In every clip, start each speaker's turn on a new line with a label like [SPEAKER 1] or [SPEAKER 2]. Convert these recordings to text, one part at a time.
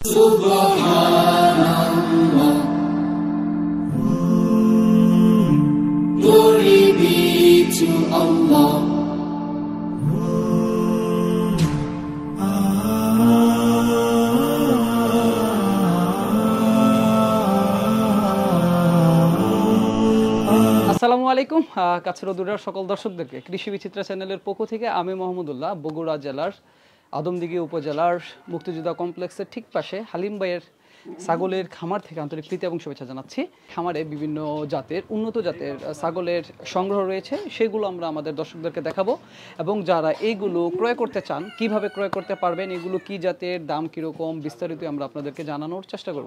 [SPEAKER 1] Subhanallah, glory be to Allah.
[SPEAKER 2] আসসালামু আলাইকুম কাছের ও দূরের সকল দর্শকদেরকে কৃষি বিচিত্রা চ্যানেলের পক্ষ থেকে আমি মোহাম্মদুল্লাহ বগুড়া জেলার আদমদিঘি উপজেলার মুক্তিযোদ্ধা কমপ্লেক্সের ঠিক পাশে হালিম ভাইয়ের ছাগলের খামার থেকে আন্তরিক প্রীতি এবং শুভেচ্ছা জানাচ্ছি। খামারে বিভিন্ন জাতের উন্নত জাতের ছাগলের সংগ্রহ রয়েছে, সেগুলো আমরা আমাদের দর্শকদেরকে দেখাবো এবং যারা এইগুলো ক্রয় করতে চান কিভাবে ক্রয় করতে পারবেন, এগুলো কি জাতের, দাম কীরকম, বিস্তারিত আমরা আপনাদেরকে জানানোর চেষ্টা করব।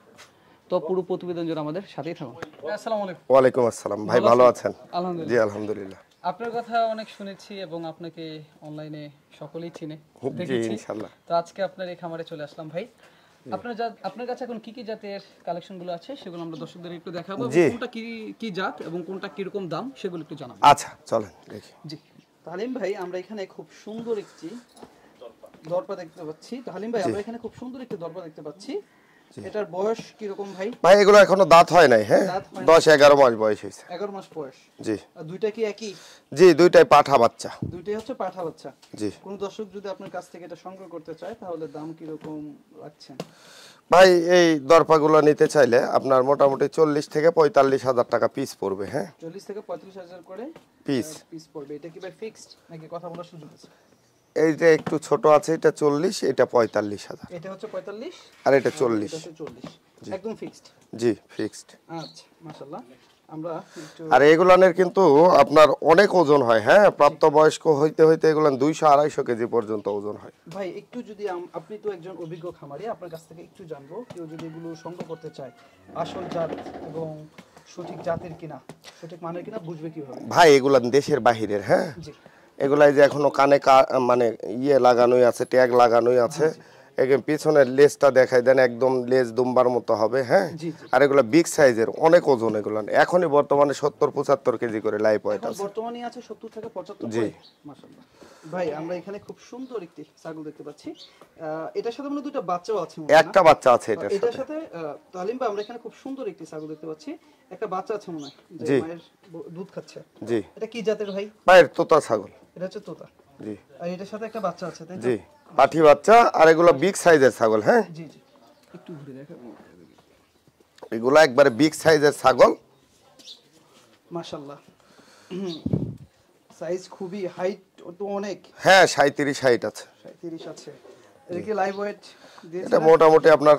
[SPEAKER 2] তো পুরো প্রতিবেদন জন্য আমাদের সাথেই থাকুন। আসসালামু আলাইকুম।
[SPEAKER 3] ওয়ালাইকুম আসসালাম ভাই, ভালো আছেন?
[SPEAKER 2] আলহামদুলিল্লাহ।
[SPEAKER 3] জি আলহামদুলিল্লাহ।
[SPEAKER 2] আপনার কথা অনেক শুনেছি এবং আপনাকে অনলাইনে সকলেই চিনে
[SPEAKER 3] জি ইনশাআল্লাহ।
[SPEAKER 2] তো আজকে আপনার এই খামারে চলে আসলাম ভাই। আপনার কাছে এখন কি কি জাতের কালেকশনগুলো আছে সেগুলো আমরা দর্শকদের একটু দেখাবো, কোনটা কি কি জাত এবং কোনটা কি রকম দাম সেগুলো একটু জানাবো।
[SPEAKER 3] আচ্ছা চলেন দেখি।
[SPEAKER 2] জি হালিম ভাই, আমরা এখানে খুব সুন্দর একটি দরপা দেখতে পাচ্ছি। তো হালিম ভাই, আমরা এখানে খুব সুন্দর একটি দরপা দেখতে পাচ্ছি। এটার বয়স কি রকম ভাই?
[SPEAKER 3] ভাই এগুলো এখনো দাঁত হয় নাই, হ্যাঁ 10-11 মাস বয়স হয়েছে।
[SPEAKER 2] 11 মাস বয়স।
[SPEAKER 3] জি।
[SPEAKER 2] আর দুইটা কি একই?
[SPEAKER 3] জি দুইটাই পাঠা বাচ্চা।
[SPEAKER 2] দুইটাই হচ্ছে পাঠা বাচ্চা।
[SPEAKER 3] জি।
[SPEAKER 2] কোন দর্শক যদি আপনার কাছ থেকে এটা সংগ্রহ করতে চায় তাহলে দাম কি রকম রাখছেন?
[SPEAKER 3] ভাই এই দরপাগুলো নিতে চাইলে আপনার মোটামুটি 40 থেকে 45 হাজার টাকা পিস পড়বে। হ্যাঁ
[SPEAKER 2] 40 থেকে 35 হাজার করে পিস পড়বে। এটা কি ভাই ফিক্সড নাকি কথা বলার সুযোগ আছে?
[SPEAKER 3] এইটা একটু ছোট আছে, এটা 40, এটা 45 হাজার।
[SPEAKER 2] এটা হচ্ছে 45
[SPEAKER 3] আর এটা 40।
[SPEAKER 2] এটা হচ্ছে 40 একদম ফিক্সড।
[SPEAKER 3] জি ফিক্সড।
[SPEAKER 2] আচ্ছা মাশাআল্লাহ। আমরা একটু
[SPEAKER 3] আর এগুলানের কিন্তু আপনার অনেক ওজন হয়। হ্যাঁ প্রাপ্তবয়স্ক হইতে হইতে এগুলান 200-250 কেজি পর্যন্ত ওজন হয়।
[SPEAKER 2] ভাই একটু যদি আপনি তো একজন অভিজ্ঞ খামারি, আপনার কাছ থেকে একটু জানবো, কেউ যদি এগুলো সংগ্রহ করতে চায় আসল জাত এবং সঠিক জাতের কিনা, সঠিক মানের কিনা বুঝবে কিভাবে?
[SPEAKER 3] ভাই এগুলান দেশের বাহিরের। হ্যাঁ
[SPEAKER 2] জি।
[SPEAKER 3] এগুলাই যে এখনো কানে মানে লাগানোই আছে, ট্যাগ লাগানোই আছে। এখানে পিছনের লেজটা দেখাই দেন, একদম লেজ দুম্বার মতো হবে। হ্যাঁ আর এগুলা বিগ সাইজের, অনেক ওজন এগুলা। এখনই বর্তমানে 70-75 কেজি করে লাইভ ওয়েট আছে।
[SPEAKER 2] বর্তমানে আছে 70 থেকে 75।
[SPEAKER 3] জি
[SPEAKER 2] মাশাআল্লাহ। ভাই আমরা এখানে খুব সুন্দর একটি ছাগল দেখতে পাচ্ছি। এটার সাথে মনে দুটো বাচ্চাও আছে।
[SPEAKER 3] একটা বাচ্চা আছে
[SPEAKER 2] এটার সাথে। তালিম ভাই, আমরা এখানে খুব সুন্দর একটি ছাগল দেখতে পাচ্ছি, একটা বাচ্চা আছে মনে হয়, যে মায়ের দুধ খাচ্ছে।
[SPEAKER 3] জি।
[SPEAKER 2] এটা কি জাতের ভাই?
[SPEAKER 3] মায়ের তোতা ছাগল।
[SPEAKER 2] এটা হচ্ছে তোতা।
[SPEAKER 3] জি।
[SPEAKER 2] আর এটার সাথে একটা বাচ্চা আছে, তাই তো?
[SPEAKER 3] জি পাঠি বাচ্চা। আর এগুলো বিগ সাইজের ছাগল। হ্যাঁ
[SPEAKER 2] জি জি একটু ঘুরে দেখাবো।
[SPEAKER 3] এগুলো একবারে বিগ সাইজের ছাগল।
[SPEAKER 2] মাশাআল্লাহ। সাইজ খুবই, হাইট তো অনেক।
[SPEAKER 3] হ্যাঁ 37-60 আছে।
[SPEAKER 2] 37 আছে। এটা কি লাইভ ওয়েট দিয়েছে?
[SPEAKER 3] এটা মোটামুটি আপনার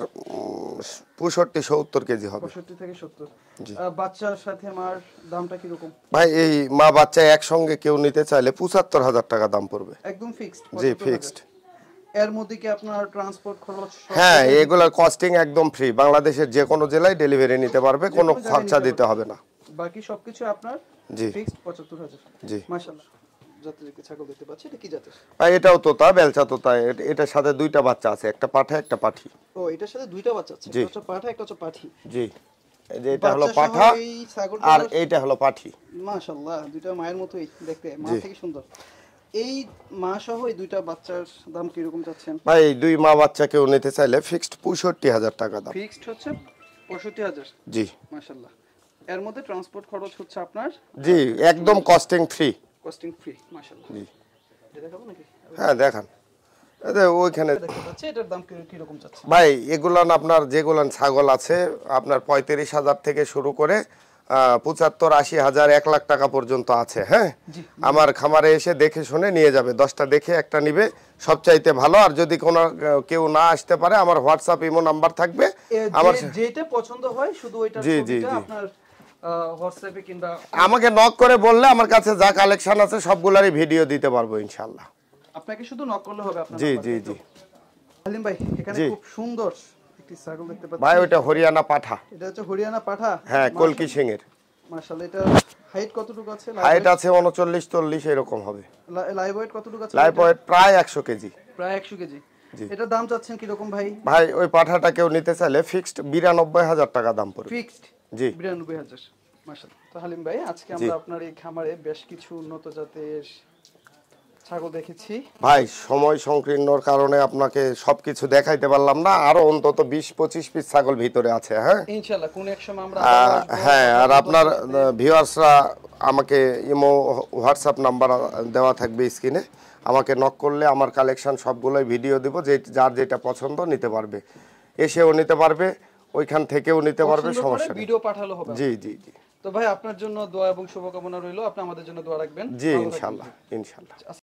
[SPEAKER 3] 65-70 কেজি হবে।
[SPEAKER 2] 65 থেকে 70। বাচ্চার সাথে মার দামটা কি রকম?
[SPEAKER 3] ভাই এই মা বাচ্চা একসঙ্গে কেউ নিতে চাইলে 75,000 টাকা দাম পড়বে।
[SPEAKER 2] একদম ফিক্সড?
[SPEAKER 3] জি ফিক্সড।
[SPEAKER 2] এর মধ্যে কি আপনার ট্রান্সপোর্ট খরচ?
[SPEAKER 3] হ্যাঁ এগুলার কস্টিং একদম ফ্রি, বাংলাদেশের যে কোনো জেলায় ডেলিভারি নিতে পারবে, কোনো খরচা দিতে হবে না।
[SPEAKER 2] বাকি সবকিছু আপনার
[SPEAKER 3] জি
[SPEAKER 2] ফিক্সড 75,000।
[SPEAKER 3] জি
[SPEAKER 2] মাশাআল্লাহ। জাতের কি ছাগল দেখতে পাচ্ছি, এটা কি জাতের?
[SPEAKER 3] ভাই এটাও তোতা, বেলচা তোতা। এটার সাথে দুইটা বাচ্চা আছে, একটা পাঠা একটা পাঠি।
[SPEAKER 2] ও এটার সাথে দুইটা বাচ্চা আছে, একটা হচ্ছে পাঠা একটা হচ্ছে পাঠি।
[SPEAKER 3] জি এই যে এটা হলো পাঠা আর এইটা হলো পাঠি।
[SPEAKER 2] মাশাআল্লাহ দুইটা মায়ের মতোই দেখতে, মা থেকে সুন্দর। এই মা সহ এই দুইটা বাচ্চার দাম কি রকম যাচ্ছেন?
[SPEAKER 3] ভাই দুই মা বাচ্চা কেউ নিতে চাইলে ফিক্সড 65,000 টাকা দাম।
[SPEAKER 2] ফিক্সড হচ্ছে 65,000।
[SPEAKER 3] জি
[SPEAKER 2] মাশাআল্লাহ। এর মধ্যে ট্রান্সপোর্ট খরচ হচ্ছে আপনার?
[SPEAKER 3] জি একদম কস্টিং ফ্রি।
[SPEAKER 2] Costing free. মাশাআল্লাহ।
[SPEAKER 3] জি
[SPEAKER 2] এটা দেখাবো নাকি?
[SPEAKER 3] হ্যাঁ দেখান। ওইখানে
[SPEAKER 2] দেখতে পাচ্ছি, এটার দাম কি রকম যাচ্ছে?
[SPEAKER 3] ভাই এগুলান আপনার যেগুলান ছাগল আছে আপনার 35,000 থেকে শুরু করে 75-80 হাজার 1 লাখ টাকা পর্যন্ত আছে। হ্যাঁ আমার খামারে এসে দেখে শুনে নিয়ে যাবে, 10টা দেখে একটা নিবে সবচাইতে ভালো। আর যদি কোনো কেউ না আসতে পারে আমার হোয়াটসঅ্যাপ ইমো নাম্বার থাকবে, আমার
[SPEAKER 2] যেটা পছন্দ হয় শুধু ওইটার ছবিটা আপনার হোয়াটসঅ্যাপে কিংবা
[SPEAKER 3] আমাকে নক করে বললে আমার কাছে যা কালেকশন আছে সবগুলারই ভিডিও দিতে পারবো ইনশাআল্লাহ।
[SPEAKER 2] আপনাকে শুধু নক করলে হবে আপনার।
[SPEAKER 3] জি জি জি।
[SPEAKER 2] হালিম ভাই এখানে খুব সুন্দর একটি ছাগল দেখতে পাচ্ছি।
[SPEAKER 3] ভাই ওটা হরিয়ানা পাঠা।
[SPEAKER 2] এটা হচ্ছে হরিয়ানা পাঠা?
[SPEAKER 3] হ্যাঁ কলকি সিং এর।
[SPEAKER 2] মাশাআল্লাহ। এটা হাইট কতটুকু আছে?
[SPEAKER 3] হাইট আছে 39-40 এরকম হবে।
[SPEAKER 2] লাইভ ওয়েট কতটুকু আছে?
[SPEAKER 3] লাইভ ওয়েট প্রায় 100 কেজি।
[SPEAKER 2] প্রায় 100 কেজি। এটা দাম চাচ্ছেন কি রকম ভাই?
[SPEAKER 3] ভাই ওই পাঠাটা কেউ নিতে চাইলে ফিক্সড 92,000 টাকা দাম পড়বে।
[SPEAKER 2] ফিক্সড?
[SPEAKER 3] জি
[SPEAKER 2] 92,000। মাশাআল্লাহ। তো হালিম ভাই আজকে আমরা আপনার এই খামারে বেশ কিছু উন্নত জাতের ছাগল দেখেছি।
[SPEAKER 3] ভাই সময় সংকীর্ণর কারণে আপনাকে সবকিছু দেখাইতে পারলাম না, আরো অন্তত 20-25 পিস ছাগল ভিতরে আছে। হ্যাঁ
[SPEAKER 2] ইনশাআল্লাহ কোন এক সময় আমরা আবার আসবো।
[SPEAKER 3] হ্যাঁ, আর আপনার ভিউয়ার্সরা আমাকে ইমো হোয়াটসঅ্যাপ নাম্বার দেওয়া থাকবে স্ক্রিনে, আমাকে নক করলে আমার কালেকশন সবগুলোই ভিডিও দিব, যে যার যেটা পছন্দ নিতে পারবে, এসেও নিতে পারবে, ওইখান থেকেও নিতে পারবে,
[SPEAKER 2] পছন্দ করে
[SPEAKER 3] সমস্যা নেই।
[SPEAKER 2] ভিডিও পাঠালো হবে।
[SPEAKER 3] জি জি জি
[SPEAKER 2] তো ভাই আপনার জন্য দোয়া এবং শুভকামনা রইলো, আপনি আমাদের জন্য দোয়া রাখবেন।
[SPEAKER 3] জি,
[SPEAKER 2] ভালো থাকবেন।
[SPEAKER 3] ইনশাল্লাহ ইনশাল্লাহ।